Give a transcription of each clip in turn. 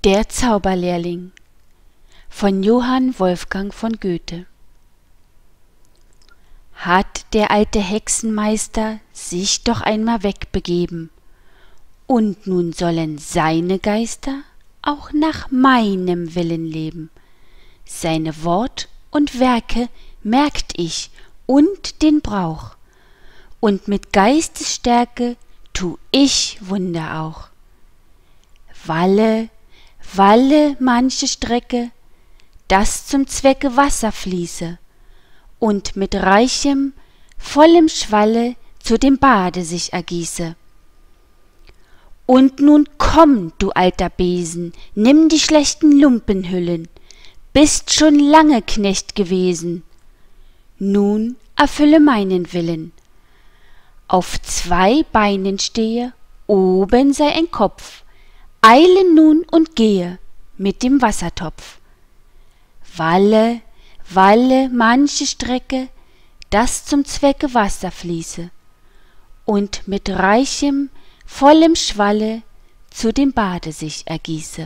Der Zauberlehrling von Johann Wolfgang von Goethe. Hat der alte Hexenmeister sich doch einmal wegbegeben, und nun sollen seine Geister auch nach meinem Willen leben. Seine Wort und Werke merkt ich und den Brauch, und mit Geistesstärke tu ich Wunder auch. Walle, walle manche Strecke, dass zum Zwecke Wasser fließe, und mit reichem, vollem Schwalle zu dem Bade sich ergieße. Und nun komm, du alter Besen, nimm die schlechten Lumpenhüllen, bist schon lange Knecht gewesen, nun erfülle meinen Willen. Auf 2 Beinen stehe, oben sei ein Kopf, eile nun und gehe mit dem Wassertopf. Walle, walle manche Strecke, dass zum Zwecke Wasser fließe, und mit reichem, vollem Schwalle zu dem Bade sich ergieße.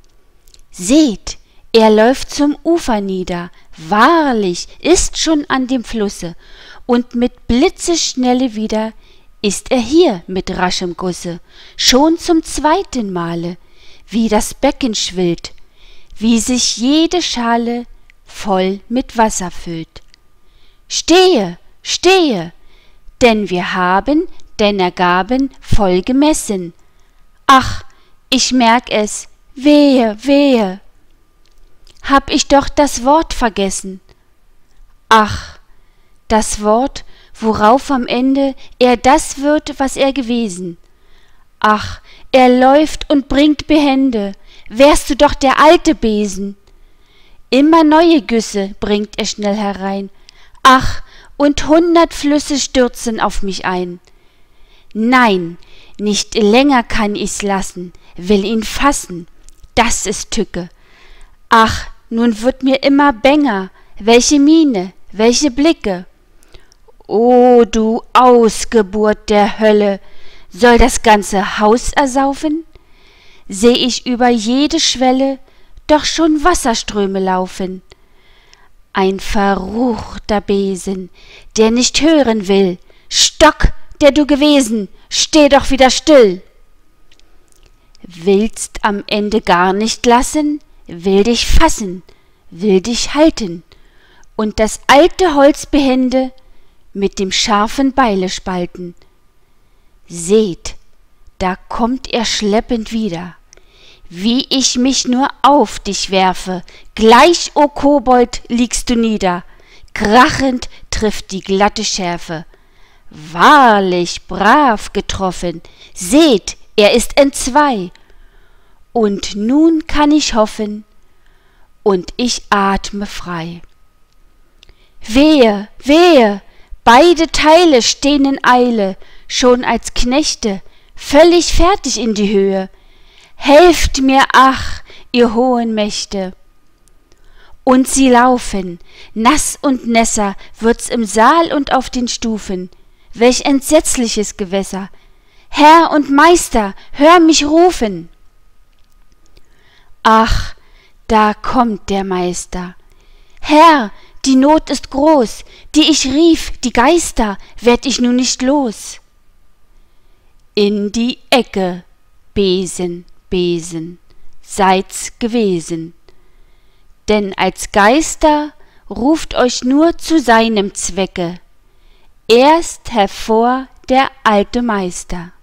Seht, er läuft zum Ufer nieder, wahrlich ist schon an dem Flusse, und mit Blitzeschnelle wieder ist er hier mit raschem Gusse, schon zum 2. Male, wie das Becken schwillt, wie sich jede Schale voll mit Wasser füllt. Stehe, stehe, denn wir haben deiner Gaben voll gemessen. Ach, ich merk es, wehe, wehe, hab ich doch das Wort vergessen. Ach, das Wort, worauf am Ende er das wird, was er gewesen. Ach, er läuft und bringt behende, wärst du doch der alte Besen. Immer neue Güsse bringt er schnell herein, ach, und 100 Flüsse stürzen auf mich ein. Nein, nicht länger kann ich's lassen, will ihn fassen, das ist Tücke. Ach, nun wird mir immer bänger, welche Miene, welche Blicke. O du Ausgeburt der Hölle, soll das ganze Haus ersaufen? Seh ich über jede Schwelle doch schon Wasserströme laufen. Ein verruchter Besen, der nicht hören will, Stock, der du gewesen, steh doch wieder still. Willst am Ende gar nicht lassen, will dich fassen, will dich halten, und das alte Holz behende mit dem scharfen Beile spalten. Seht, da kommt er schleppend wieder, wie ich mich nur auf dich werfe, gleich, o Kobold, liegst du nieder, krachend trifft die glatte Schärfe. Wahrlich brav getroffen, seht, er ist entzwei, und nun kann ich hoffen, und ich atme frei. Wehe, wehe, beide Teile stehen in Eile, schon als Knechte, völlig fertig in die Höhe. Helft mir, ach, ihr hohen Mächte! Und sie laufen, nass und nässer wird's im Saal und auf den Stufen. Welch entsetzliches Gewässer! Herr und Meister, hör mich rufen! Ach, da kommt der Meister. Herr, die Not ist groß, die ich rief, die Geister, werd ich nun nicht los. In die Ecke, Besen, Besen, seid's gewesen, denn als Geister ruft euch nur zu seinem Zwecke, erst hervor der alte Meister.